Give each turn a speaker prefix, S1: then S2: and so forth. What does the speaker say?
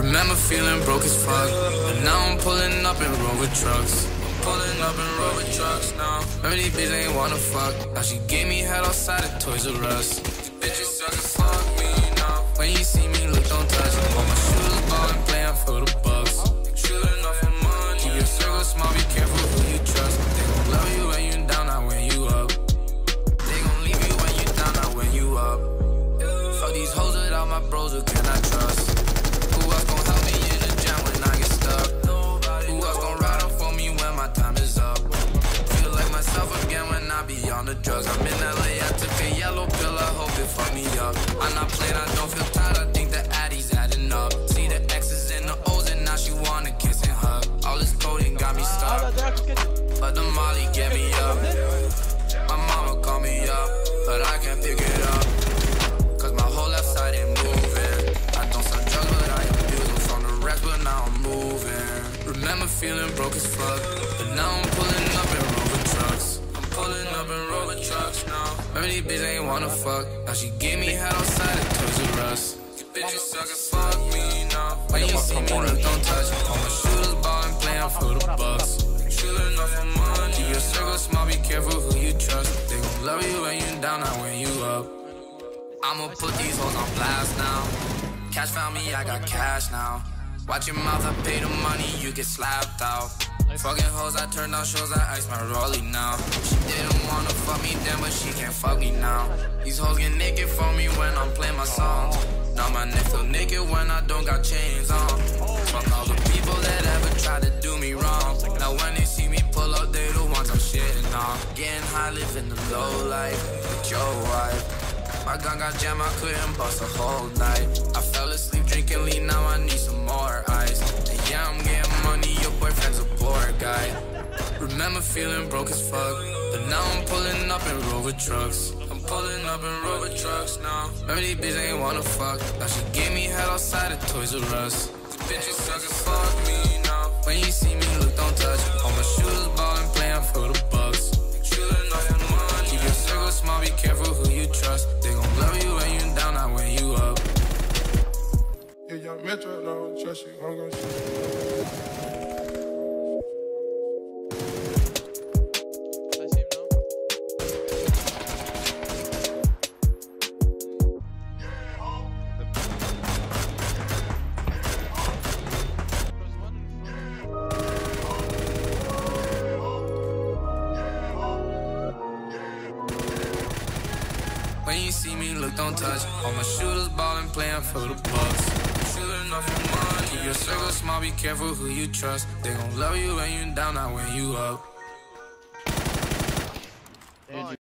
S1: Remember feeling broke as fuck, but now I'm pulling up in Rover trucks. I'm pulling up in Rover trucks now. Remember these bitches ain't wanna fuck. Now she gave me head outside of Toys R Us. These bitches suck as fuck me now. When you see me, look, don't touch. All my shooters ballin', playin' for the bucks. Shooting off for money. Keep your circle small, be careful who you trust. They gon' love you when you down, not when you up. They gon' leave you when you down, not when you up. Fuck these hoes without my bros, who can I trust? Who else gon' help me in the jam when I get stuck? Who else gon' ride up for me when my time is up? Feel like myself again when I be on the drugs. I'm in LA, I took a yellow pill, I hope it fuck me up. I'm not playing, I don't feel tired, I think the Addy's adding up. See the X's and the O's and now she wanna kiss and hug. All this coding got me stuck, but the Molly get me up. My mama call me up, but I can't pick it up, cause my whole left side ain't moving. I don't sell drugs, but I abuse them from the rest, but now I'm moving. Remember feeling broke as fuck, but now I'm pulling up in Rover trucks. I'm pulling up in Rover trucks now. Remember these bitches ain't wanna fuck. Now she gave me head outside of Toys R Us. These bitches suck as fuck me now. When you see me, look, don't touch. All my shooters ballin', playin' for the bucks. Shooting off for money. Keep your circle small, be careful who you trust. They gon' love you when you down, not when you up. I'ma put these hoes on blast now. Cash found me, I got cash now. Watch your mouth, I pay the money, you get slapped out. Fucking hoes, I turn down shows, I ice my rollie now. She didn't wanna fuck me then, but she can't fuck me now. These hoes get naked for me when I'm playing my songs. Now my neck feel naked when I don't got chains on. Fuck all the people that ever tried to do me wrong. Now when they see me pull up, they the ones I'm shitting on. Getting high, living the low life with your wife. My gun got jammed, I couldn't bust a whole night. I fell asleep drinking lean, now I need some more ice. And yeah, I'm getting money, your boyfriend's a poor guy. Remember feeling broke as fuck, but now I'm pulling up in Rover trucks. I'm pulling up in Rover trucks now. Remember these bitches ain't wanna fuck. Now she gave me head outside of Toys R Us. These bitches suck as fuck me now. When you see me, look, don't touch. All my shooters ballin', playin' for the bucks. Shooting off for money. Keep your circle small, be careful who you trust. They gon' love you when you down, not when you up.
S2: Yeah, young Metro, don't trust you, I'm gon' shoot you.
S1: When you see me, look, don't touch. All my shooters ballin', playin' for the bucks. Shooting off for money. Keep your circle small, be careful who you trust. They gon' love you when you down, not when you up.